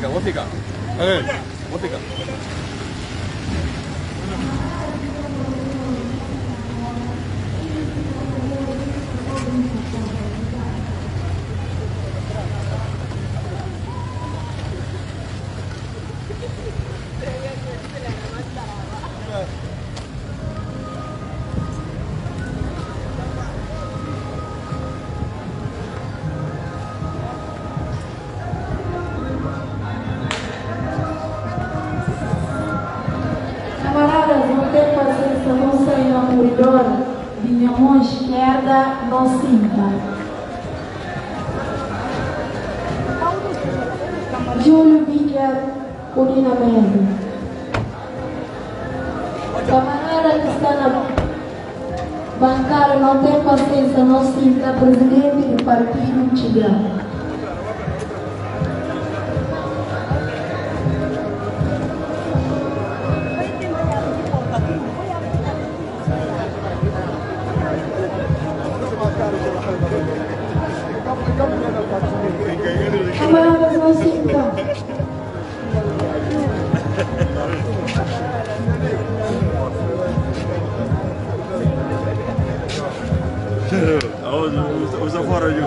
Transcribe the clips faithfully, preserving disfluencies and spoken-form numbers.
ficar, vou ficar. É, vou ficar. De minha mão esquerda não sinta. Júlio Víquer, Colina Médio. Camarada que está na bancada não tem paciência, não sinta. Presidente do partido Tigano. Camaradas não sintam. Usa fora, Ju.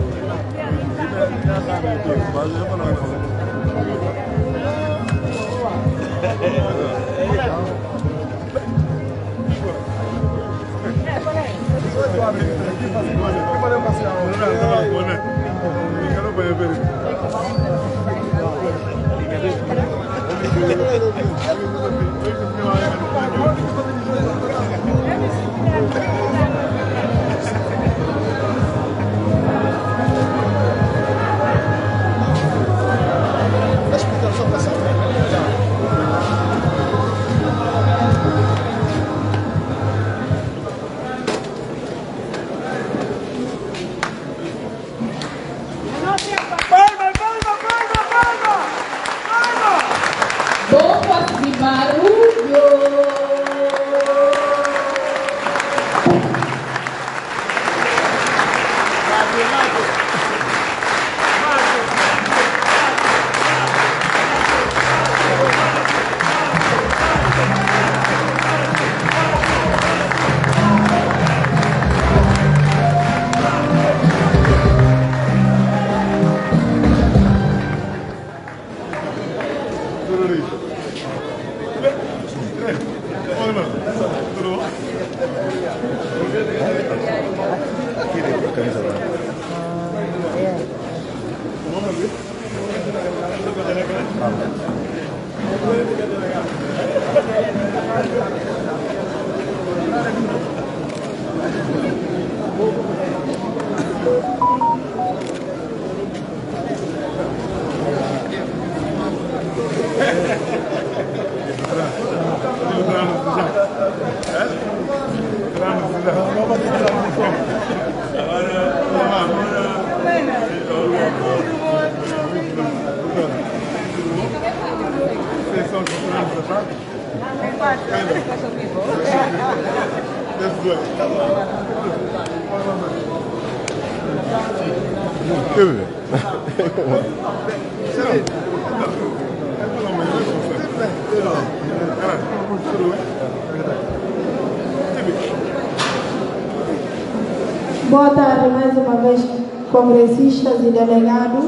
Boa tarde mais uma vez, congressistas e delegados.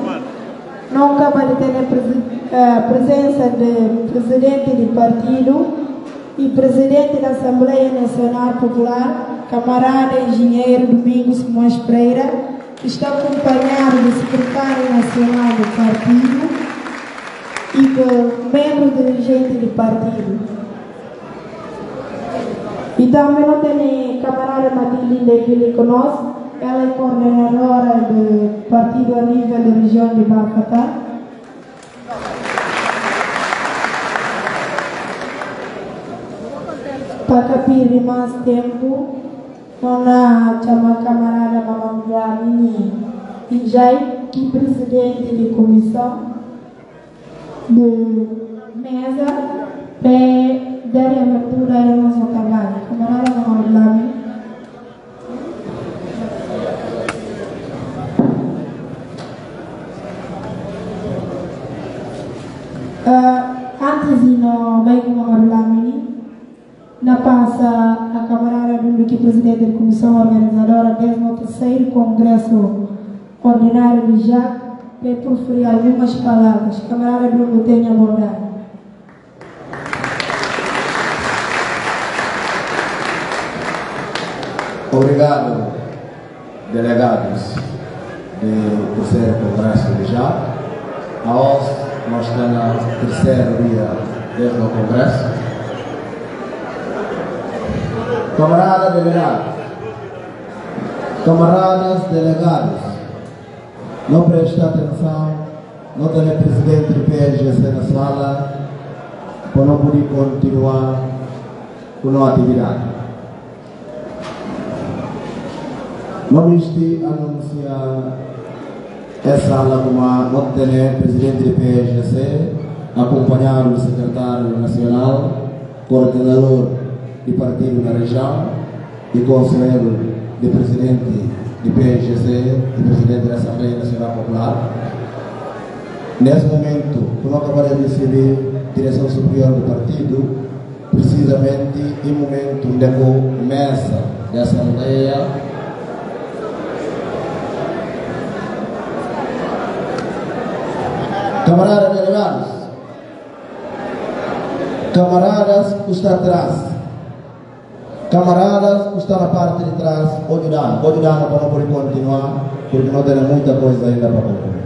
Não acaba de ter a presença de presidente do partido e presidente da Assembleia Nacional Popular, camarada engenheiro Domingos Simões Pereira, que está acompanhado do secretário nacional do partido e do membro dirigente do partido. E também não tem a camarada Matilde aqui conosco, ela é coordenadora do partido a nível da região de Bacatá. Para capir mais tempo, não há chama camarada Mamamjamini Ijai, que é presidente de comissão de mesa, para dar abertura ao nosso trabalho. Camarada Mamamjamini. Uh, antes de não bem como Marulamini, na passa a camarada do que presidente da comissão organizadora do décimo terceiro Congresso Ordinário de Jac, para proferir algumas palavras. Camarada do tenha bondade. Obrigado, delegados do terceiro Congresso de Jac. A O S, nós estamos no terceiro dia desde o Congresso. Camaradas delegados, camaradas delegados, não prestem atenção, não tem presidente do P S G C na sala, para não poder continuar com a atividade. Não existe anunciar essa sala como não tem presidente do P S G C, acompanhado do secretário nacional, coordenador de partido na região e conselheiro de presidente do P S G C e presidente da Assembleia Nacional Popular. Nesse momento, como acabamos de receber direção superior do partido, precisamente em momento de começa da Assembleia, camaradas delegados, camaradas que estão atrás, camaradas que estão na parte de trás, pode dar, pode dar para não poder continuar, porque não tem muita coisa ainda para concluir.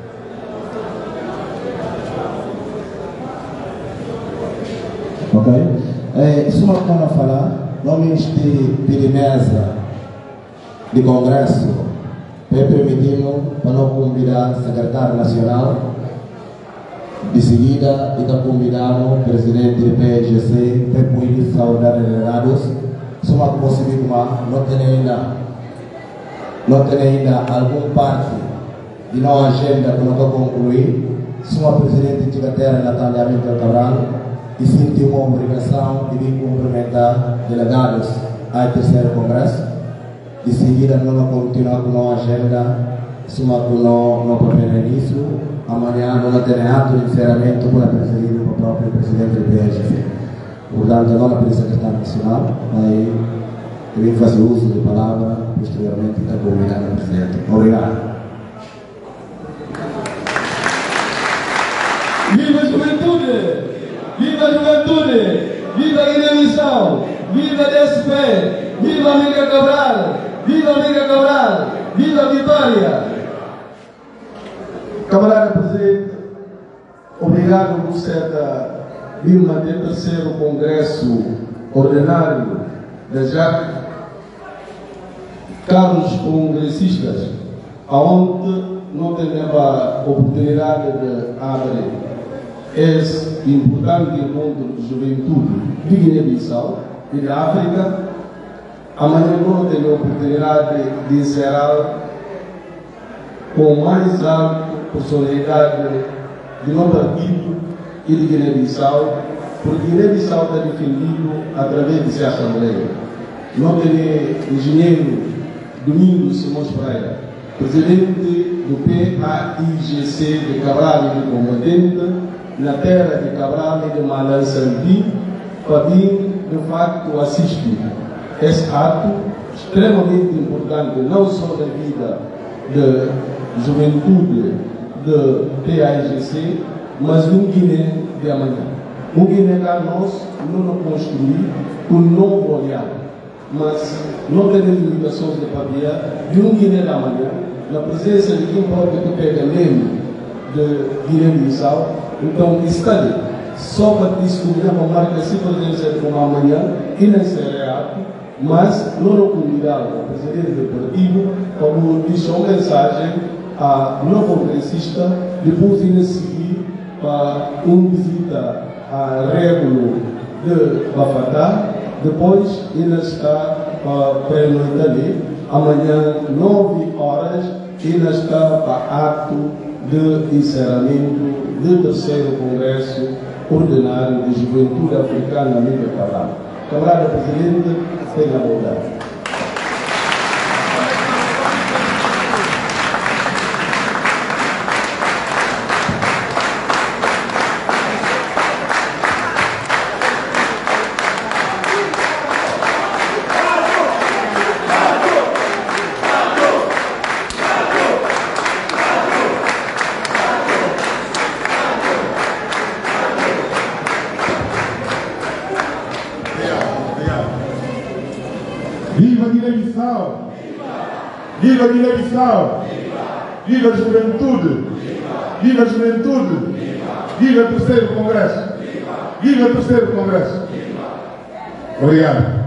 Ok? É, isso não como falar, nomes de perimesa de congresso, permitimos para não convidar o secretário nacional. De seguida, está convidado o presidente do P S G C para poder saudar os delegados. Se uma possível, não tem ainda, não tem ainda alguma parte de nossa agenda que não está concluir. Se uma presidente de terra, Natália Arminda Cabral, e sentiu uma obrigação de vir cumprimentar delegados ao terceiro congresso. De seguida, não continuar com a agenda, se uma não não prepara isso. Amanhã não tem ato de encerramento para presidir o próprio presidente do P S G C. Portanto, agora pelo secretário nacional, aí eu vim fazer uso de palavra, posteriormente está convidado o presidente. Obrigado. Viva a juventude! Viva a juventude! Viva a Guiné-Bissau! Viva a D S P! Viva a Amiga Cabral! Viva a Amiga Cabral! Viva a Vitória! Camarada Presidente, obrigado por ser Vilma do terceiro Congresso Ordinário da Jac. Caros congressistas, aonde não tivemos a oportunidade de abrir esse importante encontro de juventude de Guiné-Bissau e da África, amanhã não temos a oportunidade de encerrar com mais alto personalidade de nosso partido e de Guiné-Bissau, porque Guiné-Bissau está defendido através de sua Assembleia. Não tem engenheiro Domingos Simões Pereira, presidente do P A I G C de Cabral e de Combatente, na terra de Cabral e de Malançambi, para vir, de facto, assistir esse ato extremamente importante, não só da vida da juventude de P A I G C, mas um Guiné de amanhã. Um Guiné que nós não construímos com um novo olhar, mas não temos limitações de papel de um Guiné da manhã, na presença de quem pode pegar leme de Guiné-Bissau. Então, está ali, só para descobrir uma marca se presença de uma amanhã e não será ato, mas não convidar o presidente do partido para deixar uma mensagem a não congressista, depois de seguir para uma visita a Régulo de Bafatá, depois ainda está para pernoitar ali, amanhã, nove horas, ainda está para ato de encerramento do terceiro Congresso Ordinário de Juventude Africana Amiga Cabral. Camarada Presidente, tenha a bondade. Guiné-Bissau! Viva Guiné-Bissau! Viva a juventude! Viva a juventude! Viva o terceiro Congresso! Viva o terceiro Congresso! Obrigado.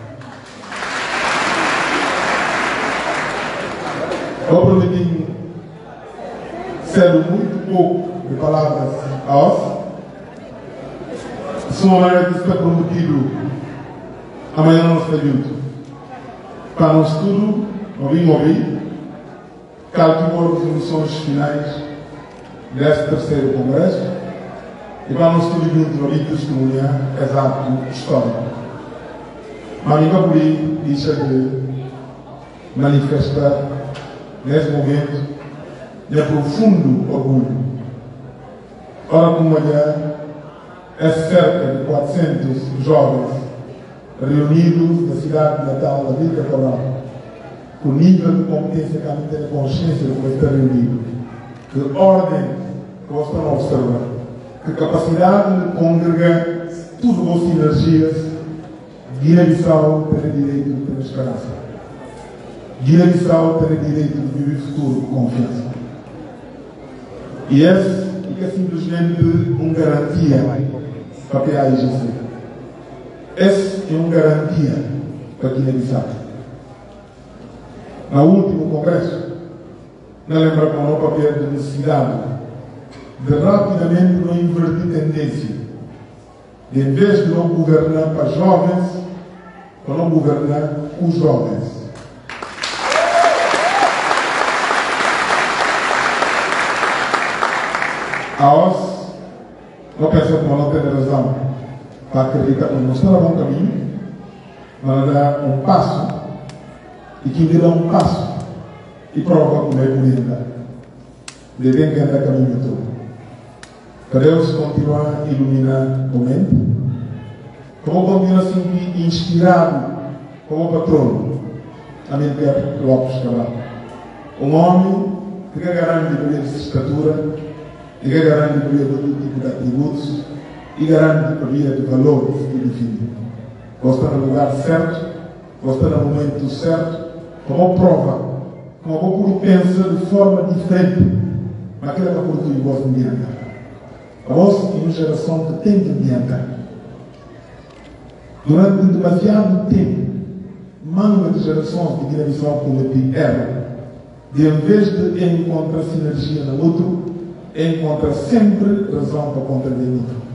Eu prometi ser muito pouco de palavras a off. Se uma maneira que está prometido amanhã no nosso período. Para nós tudo, ouvir, ouvir, calcular as resoluções finais deste terceiro Congresso e para nós tudo junto ouvir testemunhar exato histórico. Mas nunca por aí deixa de manifestar nesse momento de profundo orgulho. Ora, como olhar, é cerca de quatrocentos jovens reunidos na cidade de Natal, da Vila Cabral, com nível de competência que a gente tem consciência de como está reunido, que ordem que vocês estão a observar, que capacidade de congregar tudo com sinergias. Guiné-Bissau tem direito de ter esperança. Guiné-Bissau tem direito de viver futuro com confiança. E esse é simplesmente uma garantia para a P A I G C. Essa é uma garantia para Guiné-Bissau. No último congresso, não lembra com o papel de necessidade de rapidamente não inverter tendência. De, em vez de não governar para jovens, para não governar os jovens. A O S não pensa que não tem razão para acreditar que não está no bom caminho, mas dá um passo e quem lhe dá um passo e prova como é que andar. Devem que andar caminho todo. Para Deus continuar a iluminar o momento, como continua sempre inspirado como patrono, Amílcar Lopes Cabral. Um homem que garante poder de estatura, que garante poder de todo tipo de atributos e garante poder de valores que define. Gosta no lugar certo, gosta no momento certo, como prova, como o pensa de forma diferente, mas aquilo que por tu e vós me adiantar. A vossa é uma geração que tem que adiantar. Durante demasiado tempo, manga de gerações de Guiné-Bissau comete erro. De em vez de encontrar sinergia no outro, encontra sempre razão para contradizer o outro.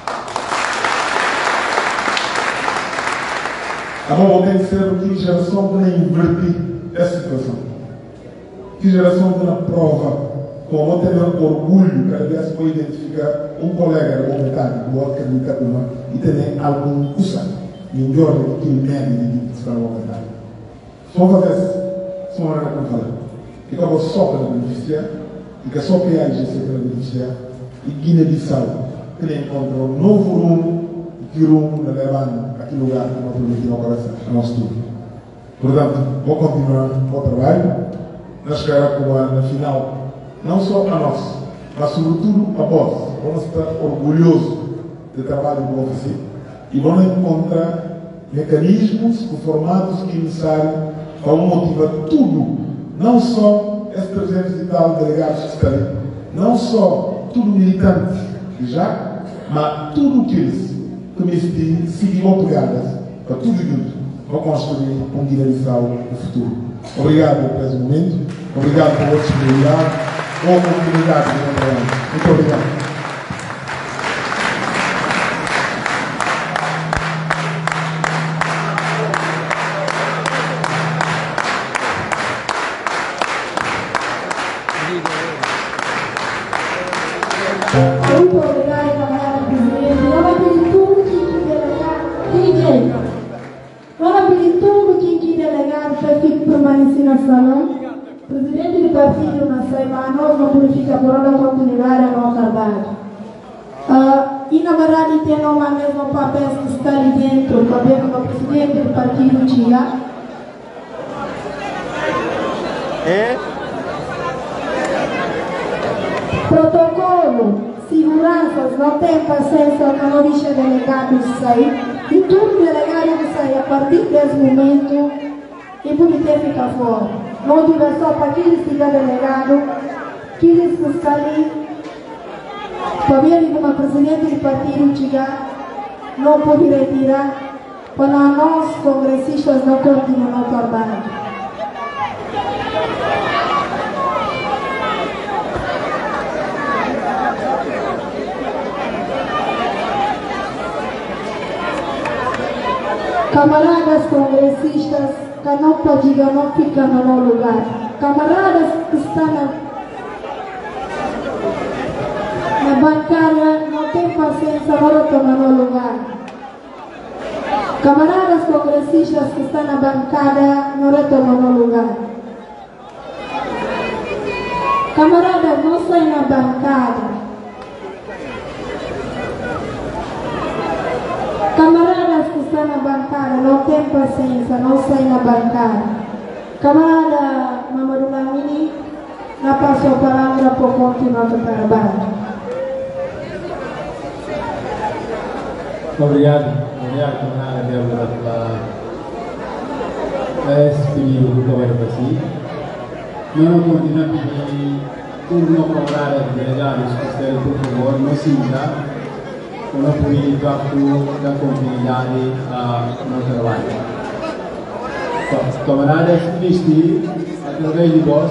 Agora tem que ser que geração que não invertir essa situação. Que geração que não prova, como ter orgulho cada vez que identificar um colega de vontade, do outro que cada uma, e ter algum custo, melhor do que o médio de que está a vontade. Só fazer isso, só uma hora para falar. E acabou só para beneficiar, e que só P A I G C para beneficiar, e Guiné-Bissau, que ele encontrou um novo rumo, e que rumo nos levando àquele lugar que nós prometimos agora a nosso tudo. Portanto, vou continuar o trabalho, nós queremos na final, não só a nós, mas sobretudo a vós. Vamos estar orgulhosos do trabalho que vamos fazer e vamos encontrar mecanismos e formatos que necessários para motivar tudo, não só esses trezentos e tal delegados que estão ali, não só tudo militante já, mas tudo aqueles que me seguiram pegadas para tudo junto, para construir um Guiné-Bissau no futuro. Obrigado por esse momento, obrigado pela disponibilidade. Boa oportunidade de trabalho. Muito obrigado. Muito obrigada, camarada presidente. Vamos pedir tudo que delegado. D J. Vamos pedir tudo que delegado para que permanecer na salão. Presidente do partido na Saima, nós não purifica por hora continuidade a nossa trabalho. Uh, e na verdade tem uma mesma papel que está ali dentro, o papel do presidente do partido Tiga. É? Protocolo, seguranças, não tem paciência, não deixa delegado sair. E tudo delegado que sai a partir desse momento e por ter ficar fora. Não tive só para aqueles que estão delegados, aqueles que estão ali, para ver como presidente do partido chegar, não pode retirar, para nós, congressistas, não continuar o trabalho. Camaradas congressistas, que não pode não fica no lugar. Camaradas que estão na, na bancada, não tem paciência para tomar no lugar. Camaradas congressistas que estão na bancada, não retomam no lugar. Camaradas, não saem na bancada. Camaradas que estão na bancada, não tem paciência, não saem na bancada. Camarada Mamadou Lamini, não passou a palavra para continuar o trabalho. Obrigado, obrigado, camarada Débora, pela esse pedido do governo para si. Não continuamos a pedir todos os camaradas delegados que estejam, por favor, não se usar. Não por impacto da comunidade no trabalho. Camaradas, vestir através de vós,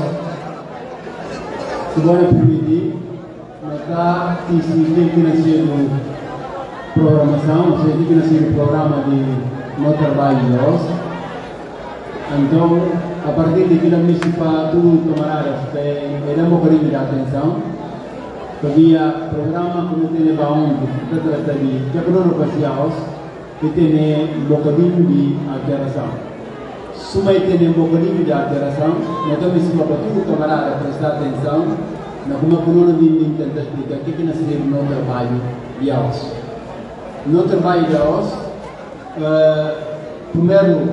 se vão permitir, notar que se tem que nascer programação, se tem que nascer o programa de no trabalho de nós. Então, a partir de que a municipal, tudo camaradas, é dar um bocadinho de atenção. Havia programa como tem para onde se trata de tecnologias e tem um bocadinho de alteração. Se vai ter um bocadinho de alteração, nós também se para todo camarada prestar atenção na como a coluna de tentar explicar o que nós temos no trabalho de hoje. No trabalho de hoje, uh, primeiro,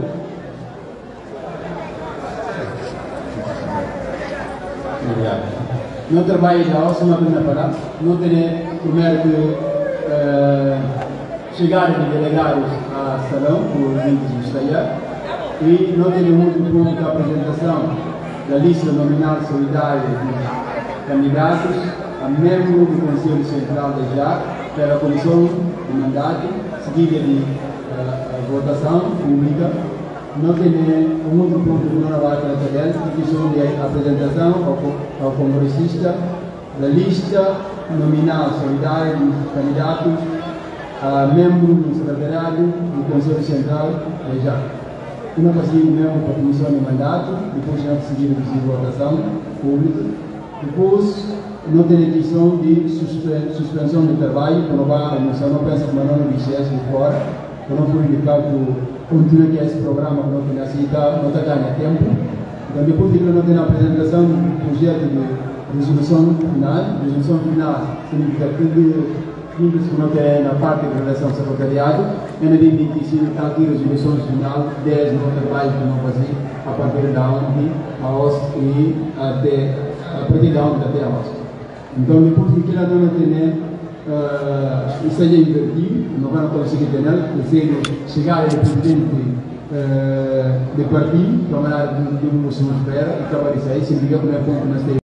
obrigado. No trabalho de hoje, uma primeira parada, não tem primeiro que uh, chegar de delegados ao salão, por exemplo, estaiar, e não tem muito pronto a apresentação da lista nominal solidária de candidatos a membro do Conselho Central da J A C, pela Comissão de Mandato, seguida de uh, votação pública. Não tem muito ponto que não vai tratar a questão de apresentação ao, ao congressista da lista nominal solidária de candidatos a membro do secretariado do Conselho Central da J A C. Uma passinha mesmo para a comissão de mandato, depois já seguir a votação pública. Depois, não tem a questão de suspensão de trabalho, para não a moção, não pensa que não é de fora, para não for indicado que continua que esse programa que não tem aceitado, não está ganhando tempo. Então, depois de que não tem a apresentação do projeto de resolução final, resolução final significa que que não tem na parte de relação ao secretariado, e na dia vinte e cinco está aqui a resolução final, dez no trabalho que não fazer, a partir da onde a O S e até, a partir da onde até a O S. Então, depois de que ela não tem Uh, isso seja invertido, não vai conseguir ter nada, sendo chegar ao presidente uh, do partido, camarada do Museu Espera, e acabar isso aí, significa que não é ponto nós temos.